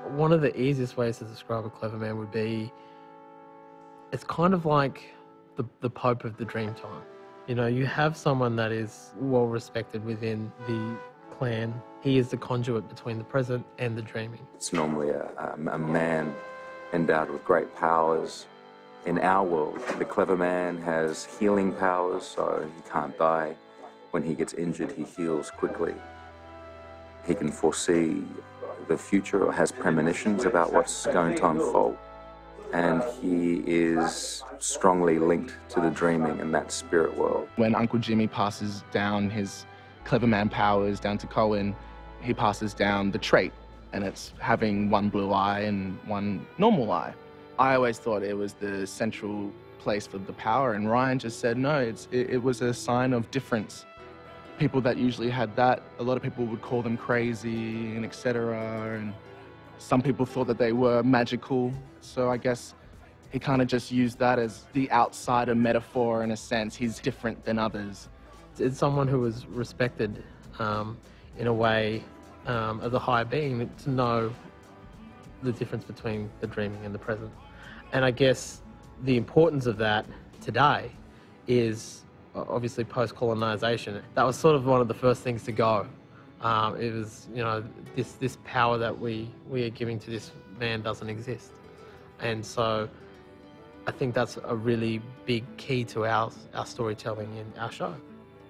One of the easiest ways to describe a clever man would be, it's kind of like the Pope of the dream time. You know, you have someone that is well respected within the clan. He is the conduit between the present and the dreaming. It's normally a man endowed with great powers. In our world, the clever man has healing powers, so he can't die. When he gets injured, he heals quickly. He can foresee the future or has premonitions about what's going to unfold. And he is strongly linked to the dreaming and that spirit world. When Uncle Jimmy passes down his clever man powers down to Cohen, he passes down the trait, and it's having one blue eye and one normal eye. I always thought it was the central place for the power, and Ryan just said no, it was a sign of difference. People that usually had that, a lot of people would call them crazy and etc. And some people thought that they were magical, so I guess he kind of just used that as the outsider metaphor in a sense. He's different than others. It's someone who was respected in a way as a higher being, to know the difference between the dreaming and the present. And I guess the importance of that today is obviously post-colonization. That was sort of one of the first things to go. It was, you know, this power that we are giving to this man doesn't exist. And so I think that's a really big key to our storytelling in our show.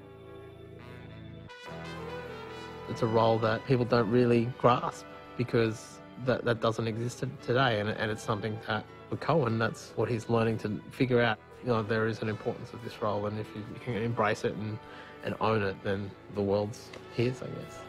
It's a role that people don't really grasp because that doesn't exist today, and it's something that for Cohen, that's what he's learning to figure out. You know, there is an importance of this role, and if you can embrace it and own it, then the world's his, I guess.